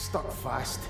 stuck fast.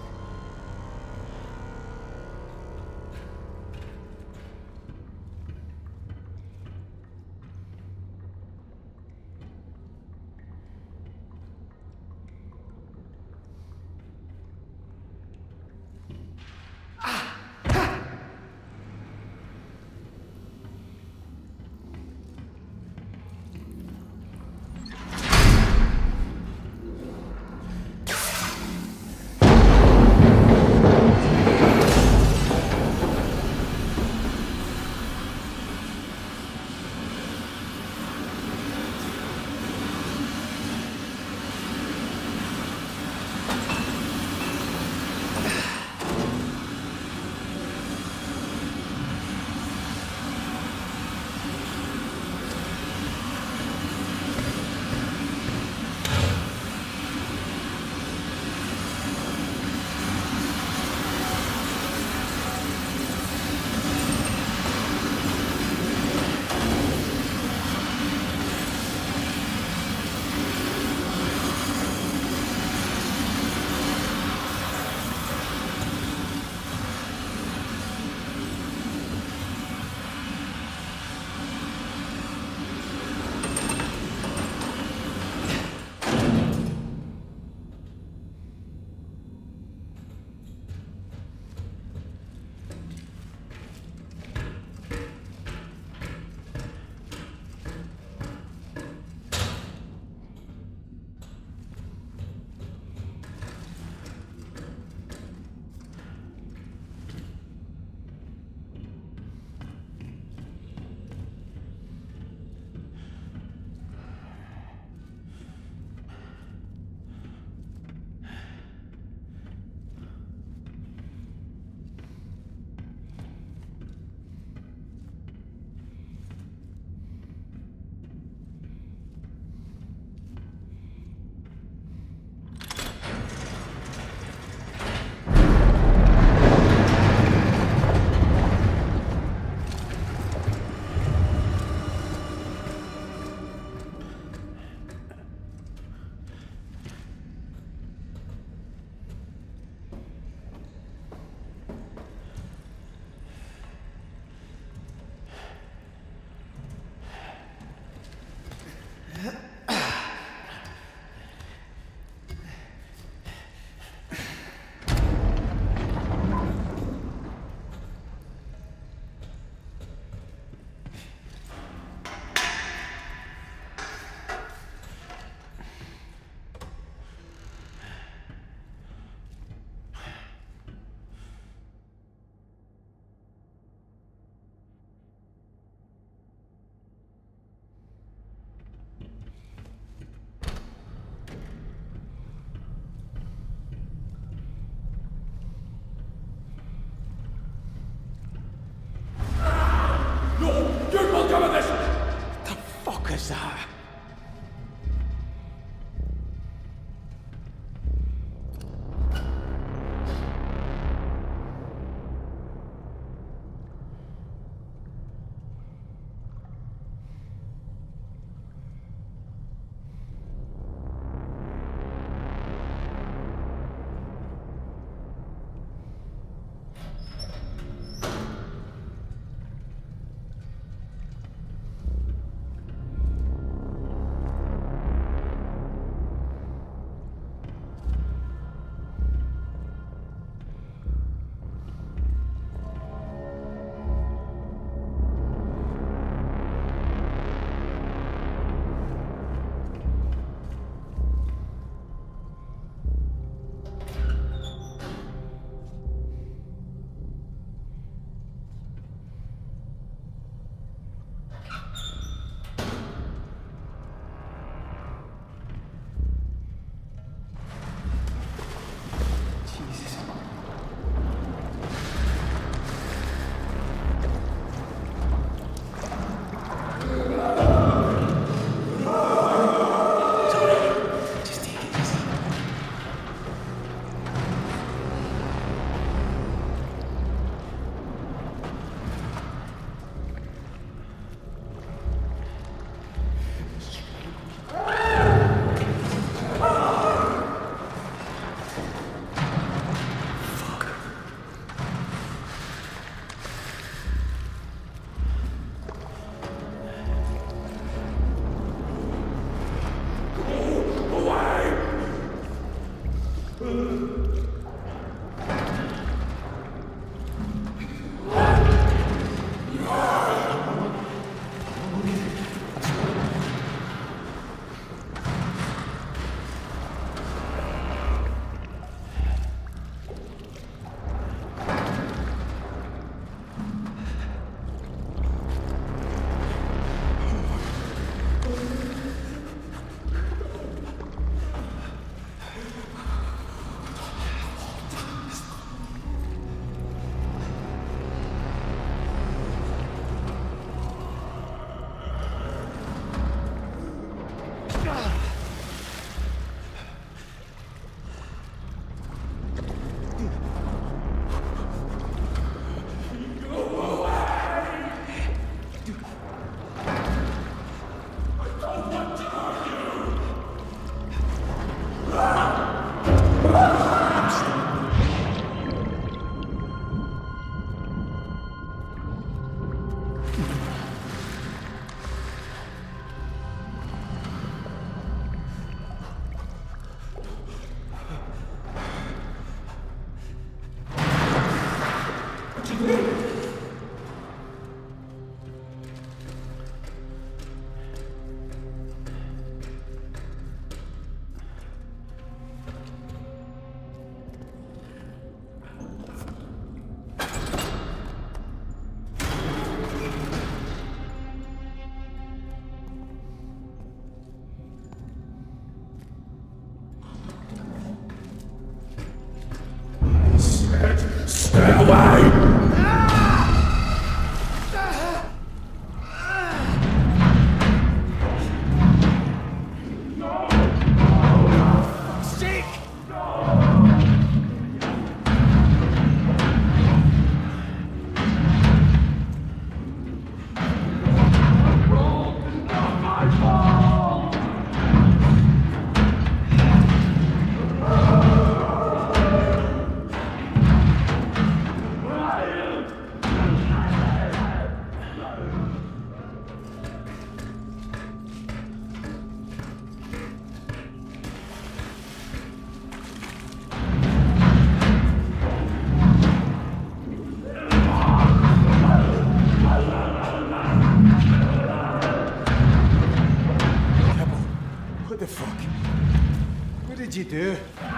you do?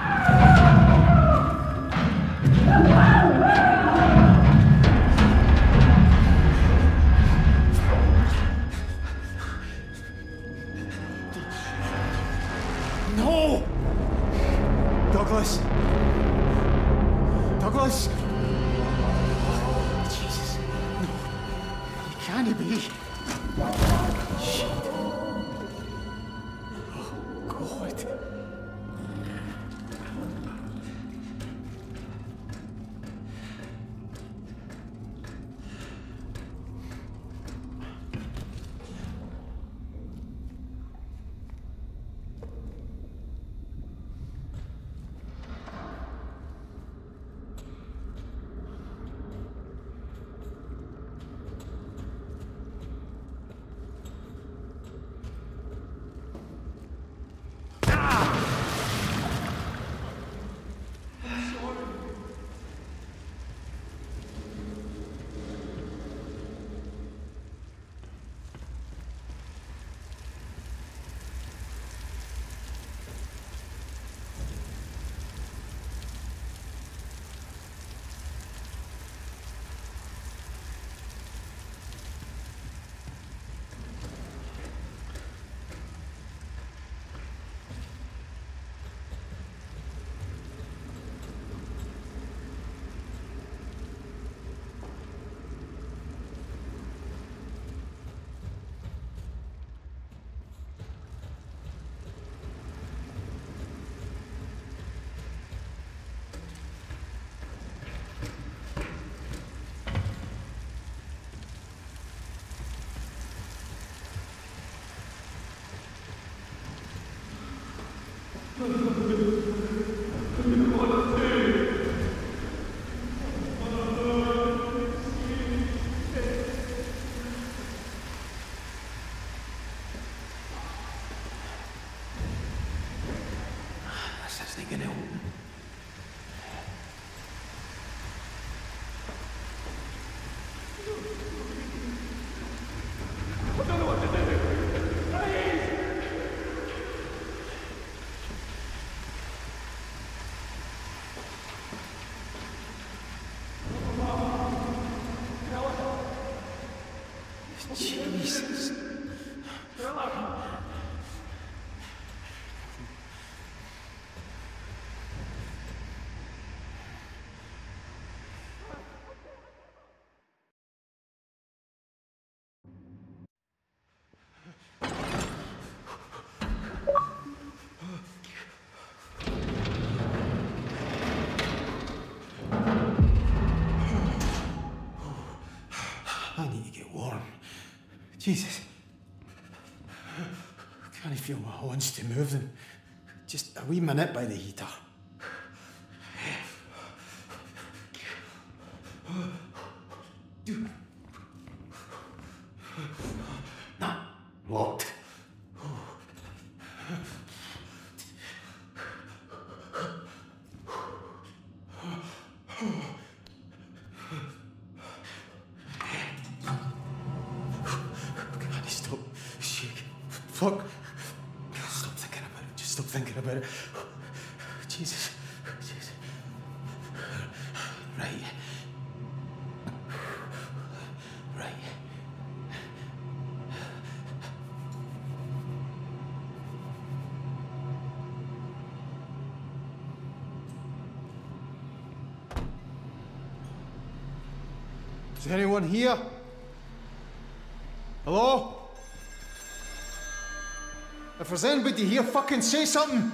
No! Douglas! Douglas! Jesus. No. You can't be. Shit. Oh, God. Jesus. I need to get warm. Jesus. Can't feel my hands to move them. Just a wee minute by the heater. Nah, locked. Fuck. Stop thinking about it. Just stop thinking about it. Jesus. Jesus. Right. Right. Is anyone here? Hello? If there's anybody here, fucking say something!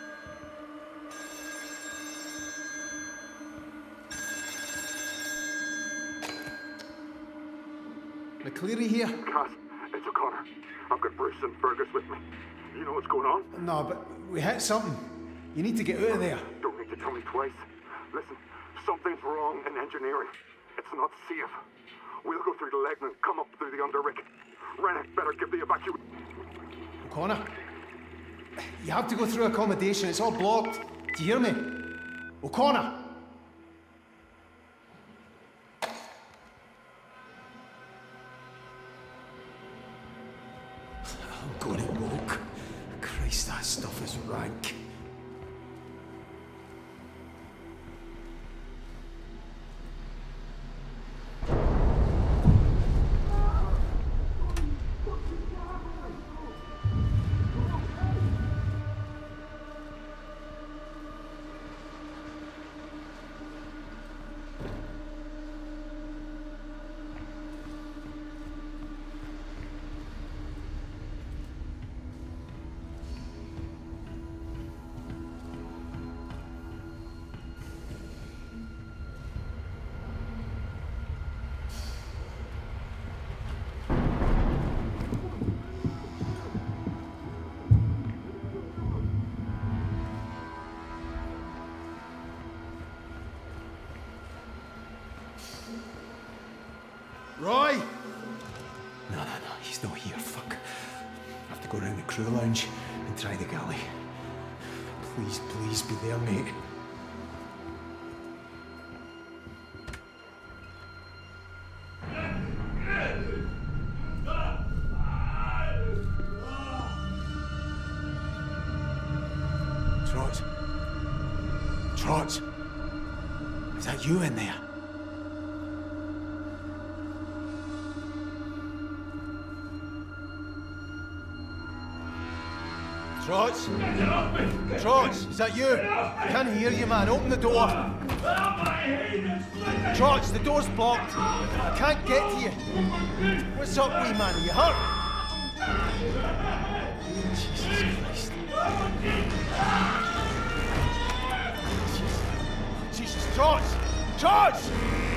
McLeary here? Cass, it's O'Connor. I've got Bruce and Fergus with me. You know what's going on? No, but we hit something. You need to get out of there. Don't need to tell me twice. Listen, something's wrong in engineering. It's not safe. We'll go through the leg and come up through the underrick. Rennick better give the evacuation. O'Connor, you have to go through accommodation. It's all blocked. Do you hear me? O'Connor! I'm going to woke. Christ, that stuff is rank. not here, fuck. I have to go round the crew lounge and try the galley. Please, please be there, mate. Trots? Is that you in there? Trots? Trots, is that you? I can't hear you, man. Open the door. Trots, the door's blocked. I can't get to you. What's up, wee man? Are you hurt? Jesus Christ. Jesus, Trots! Trots!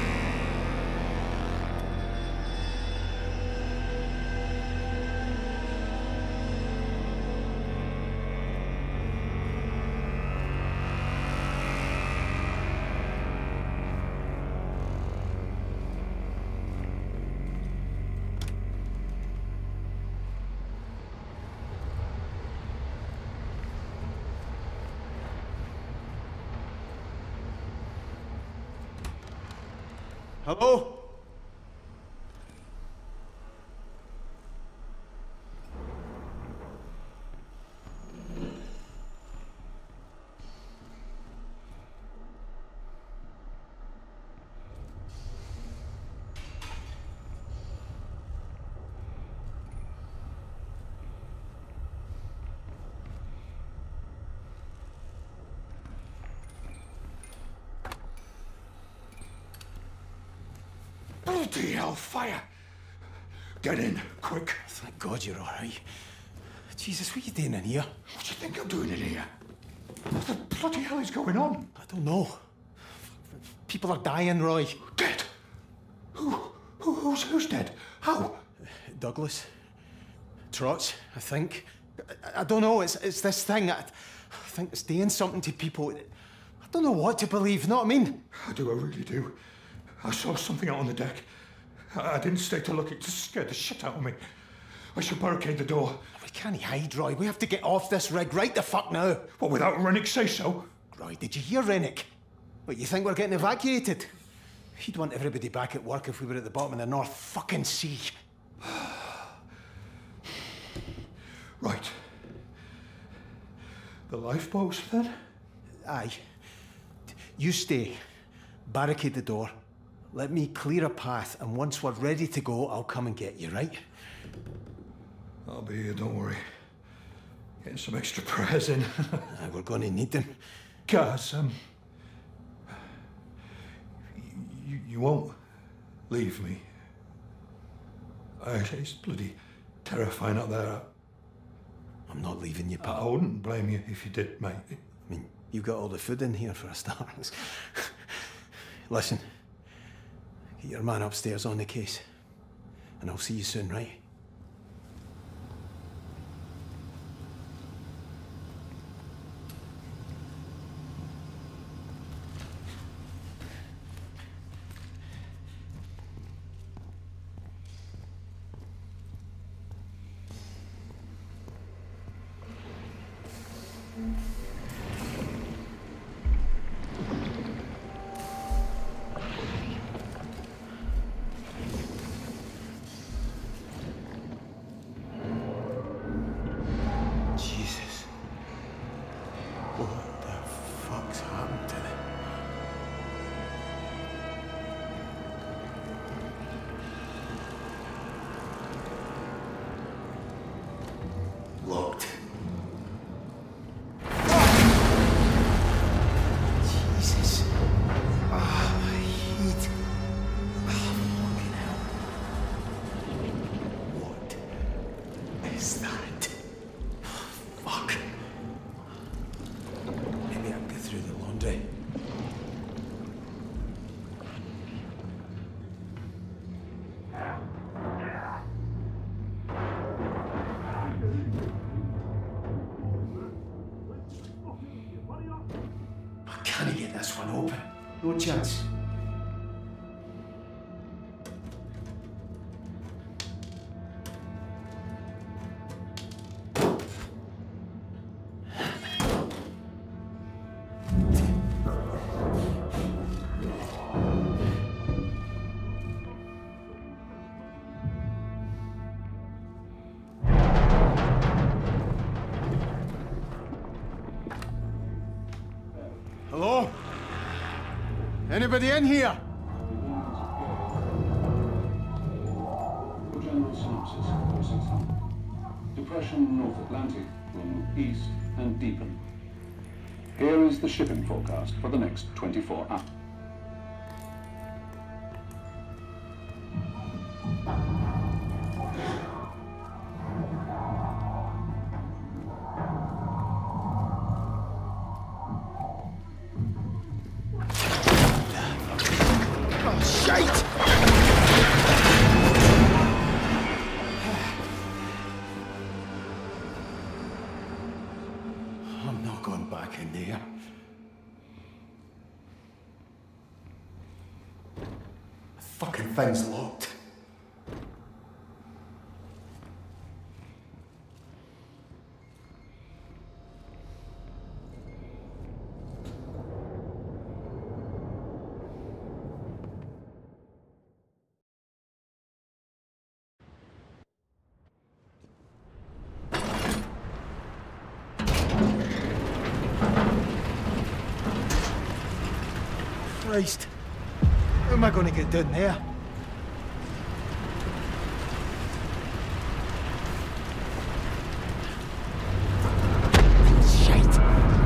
Hello? Bloody hell, fire! Get in, quick. Thank God you're all right. Jesus, what are you doing in here? What do you think I'm doing in here? What the bloody hell is going on? I don't know. People are dying, Roy. Dead? Who's dead? How? Douglas. Trots, I think. I don't know, it's this thing. I think it's doing something to people. I don't know what to believe, know what I mean? I really do. I saw something out on the deck. I didn't stay to look, it just scared the shit out of me. I should barricade the door. We can't hide, Roy. We have to get off this rig right the fuck now. What, without Rennick say so? Roy, did you hear Rennick? What, you think we're getting evacuated? He'd want everybody back at work if we were at the bottom of the North fucking Sea. Right. The lifeboats, then? Aye. You stay. Barricade the door. Let me clear a path, and once we're ready to go, I'll come and get you, right? I'll be here, don't worry. Getting some extra prayers in. We're going to need them. Guys, you won't leave me. It's bloody terrifying out there. I'm not leaving you, pal. I wouldn't blame you if you did, mate. I mean, you've got all the food in here for a start. Listen, get your man upstairs on the case, and I'll see you soon, right? Jesus. What the fuck's happened to them? Locked. Jesus. Ah, heat. Ah, fucking hell. What is that? Fuck. Maybe I can get through the laundry. I can't get this one open. No chance. Hello? Anybody in here? For general synopsis, Depression North Atlantic will move east and deepen. Here is the shipping forecast for the next 24 hours. I'm not going back in there. The fucking thing's locked. Christ. How am I going to get down there? Shite.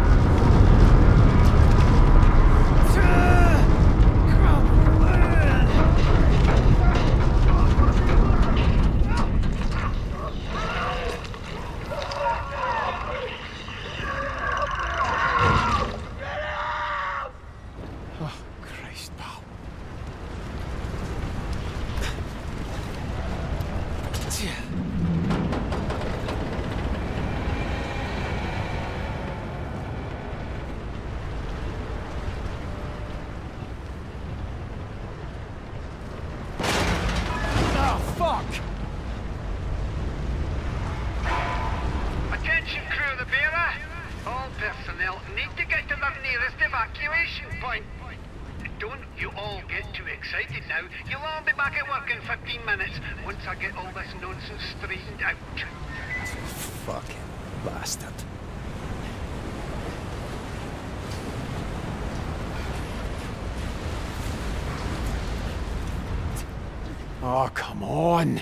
Attention crew of the Beira. All personnel need to get to their nearest evacuation point. Don't you all get too excited now. You'll all be back at work in 15 minutes once I get all this nonsense straightened out. Fucking bastard. Oh, come on.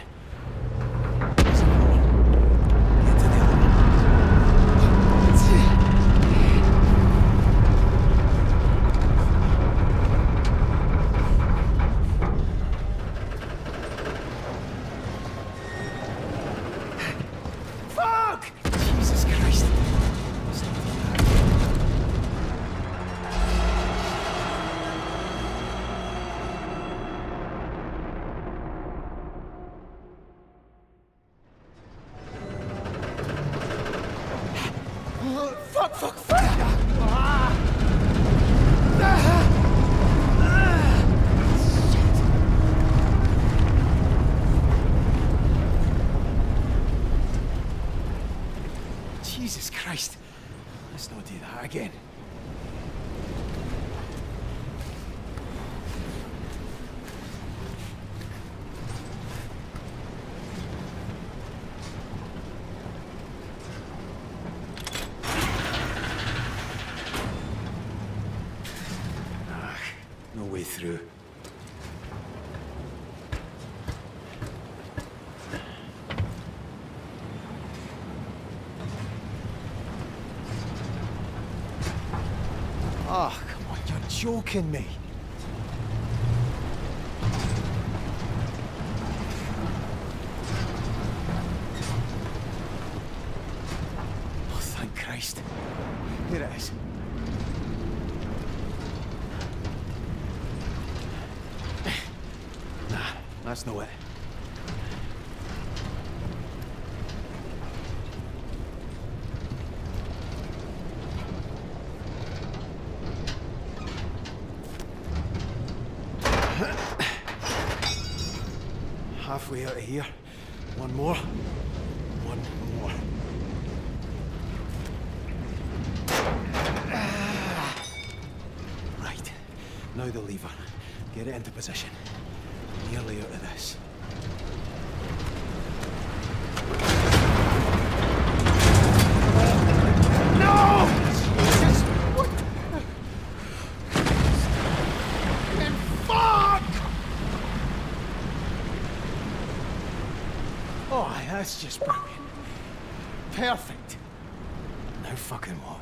Fuck! Jesus Christ. Let's not do that again. No way through. Oh, come on, you're joking me. Oh, thank Christ. Here it is. That's no it. Halfway out of here. One more. One more. Right. Now the lever. Get it into position. Nearly out of this. No! Jesus! What? Aye, that's just brilliant. Perfect. Now fucking what?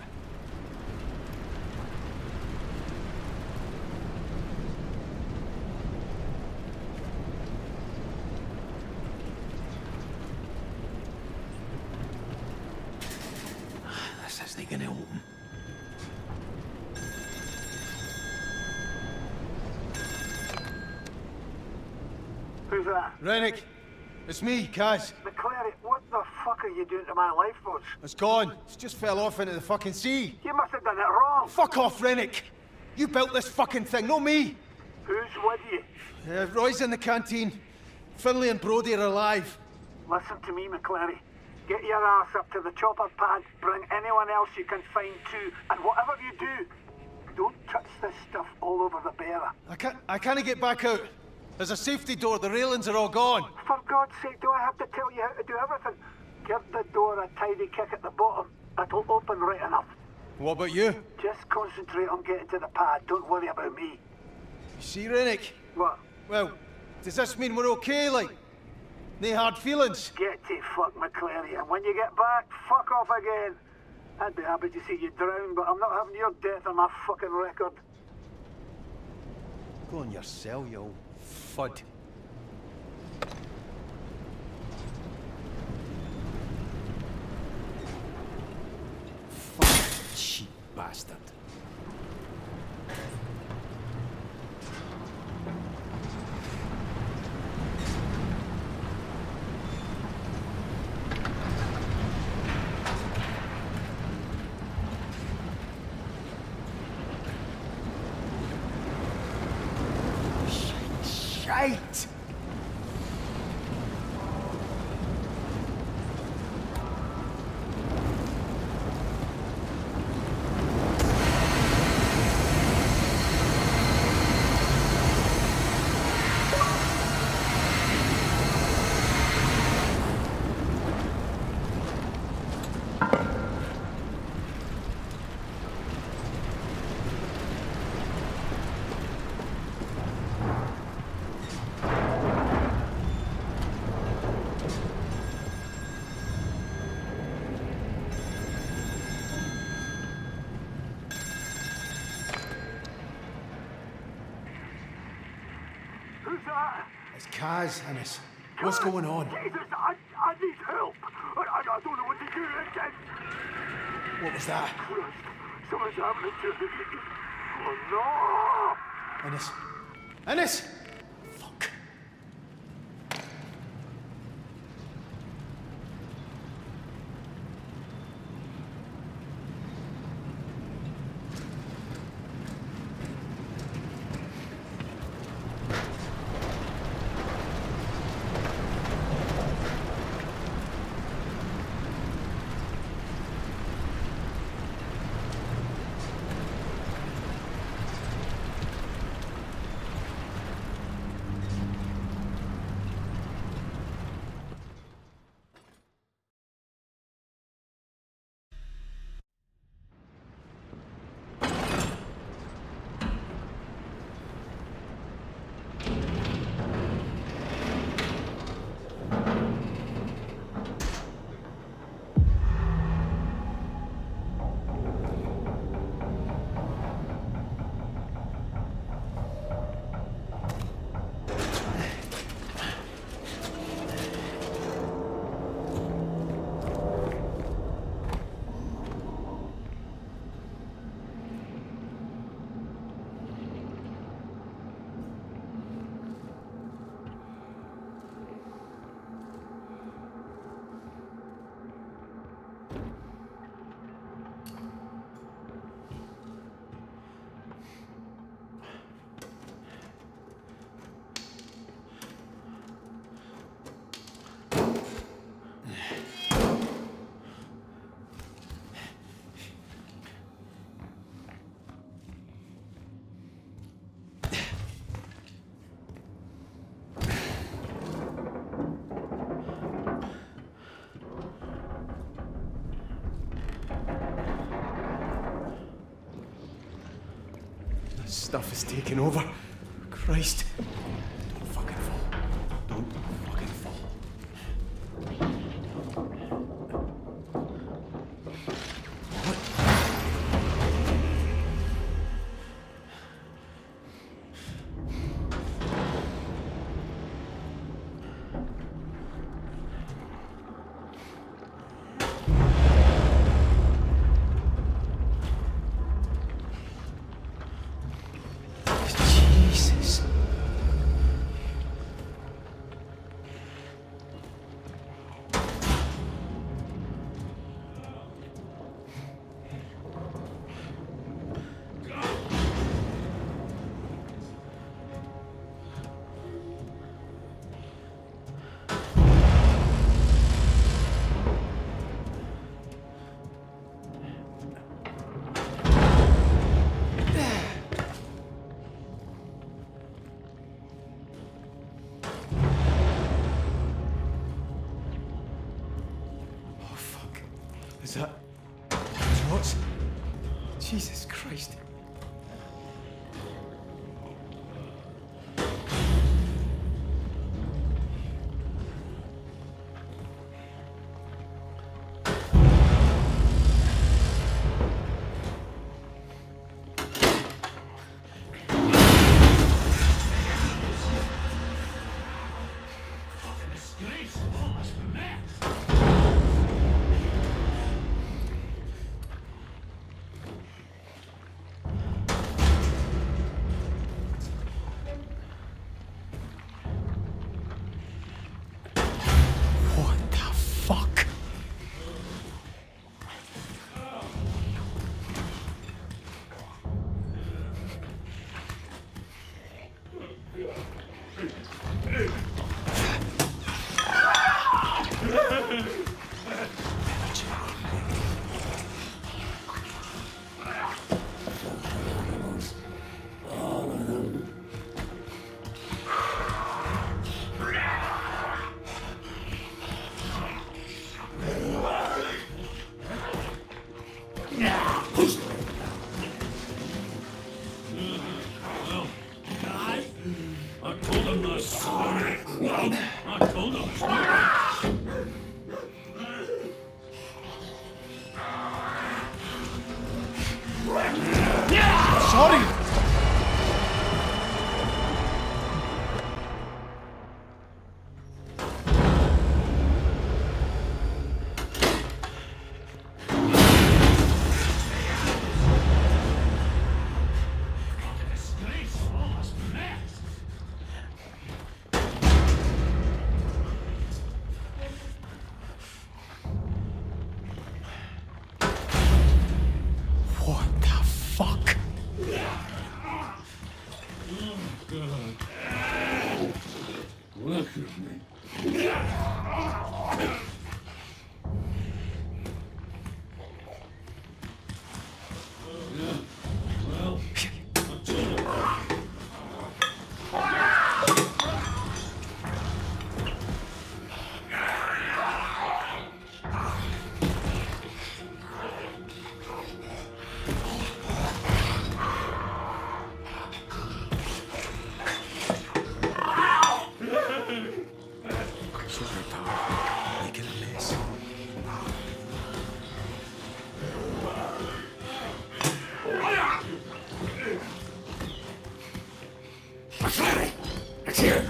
This isn't gonna open. Who's that? Rennick, it's me, Kaz. McLeary, what the fuck are you doing to my lifeboats? It's gone. It's just fell off into the fucking sea. You must have done it wrong. Fuck off, Rennick. You built this fucking thing, not me. Who's with you? Roy's in the canteen. Finlay and Brody are alive. Listen to me, McLeary. Get your ass up to the chopper pad, bring anyone else you can find too, and whatever you do, don't touch this stuff all over the Beira. I can't get back out. There's a safety door, the railings are all gone. For God's sake, do I have to tell you how to do everything? Give the door a tidy kick at the bottom. It'll open right enough. What about you? Just concentrate on getting to the pad. Don't worry about me. You see, Rennick? What? Well, does this mean we're okay, like? No hard feelings? Get to fuck, McLeary, and when you get back, fuck off again. I'd be happy to see you drown, but I'm not having your death on my fucking record. Go on your cell, you old fud. Fucking cheap bastard. Shite! Who's that? It's Kaz, Ennis. What's going on? Jesus, I need help. I don't know what to do again. What was that? Christ, something's happening to me. Oh no! Ennis? Ennis! Fuck. Stuff is taking over. Christ. Don't fucking fall. Don't fucking fall. Is that... Trots? Jesus Christ. Sorry! What the fuck? Look at me. Well, I told him. Sorry, pal. Making a mess. McLeary! It's here!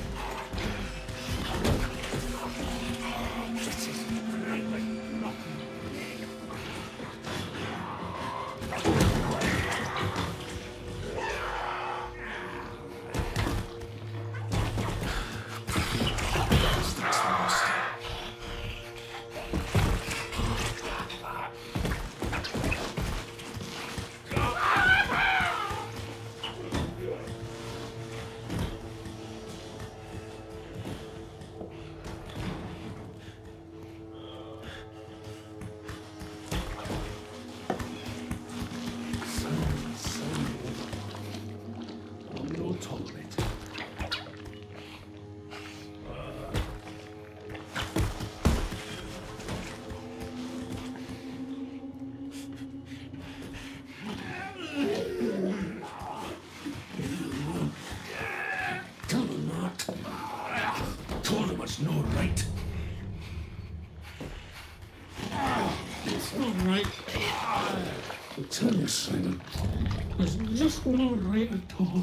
No tolerate. Tell him not. Told him it's no right. It's not right. I'll tell you, Simon. It's just not right at all.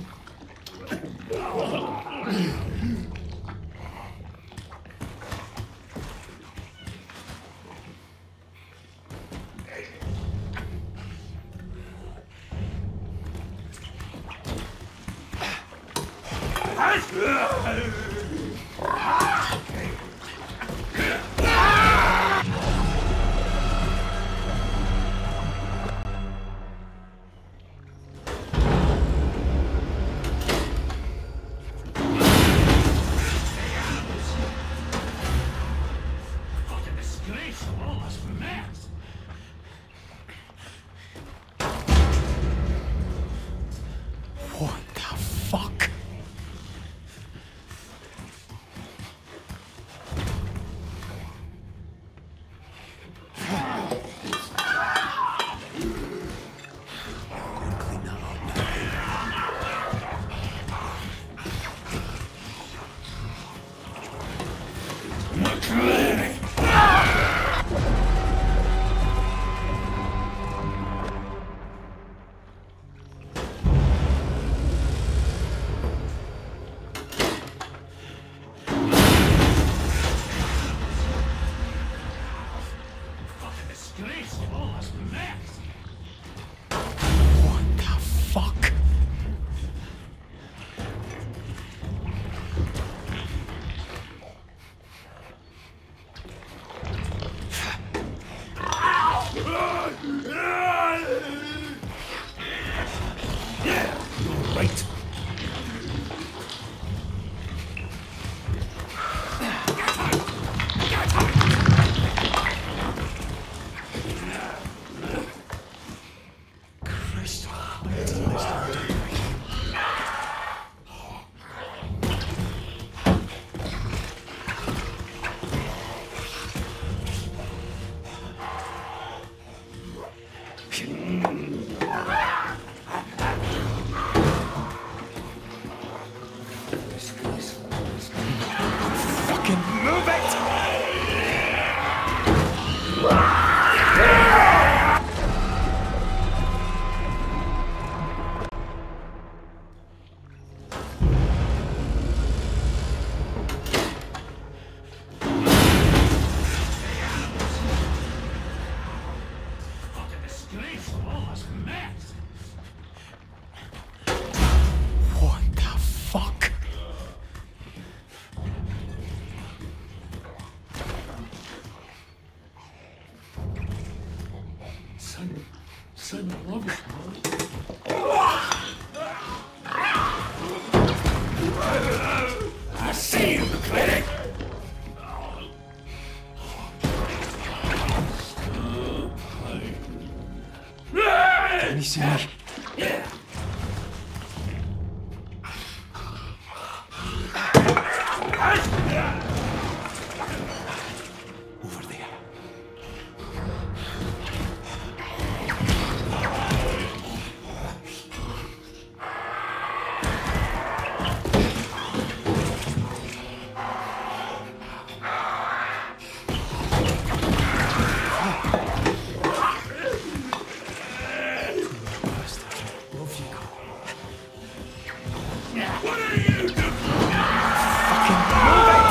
What the fuck? Simon, I love you, pal. I see you, McLeary. Can you see me? Yeah. Over there. What are you doing? Fucking move it!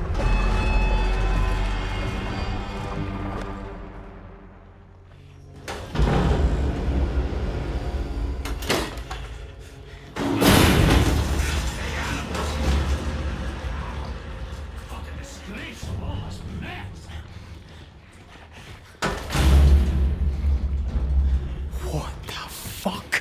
Fucking disgrace of all this mess. What the fuck?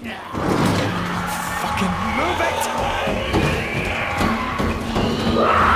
Fucking move it!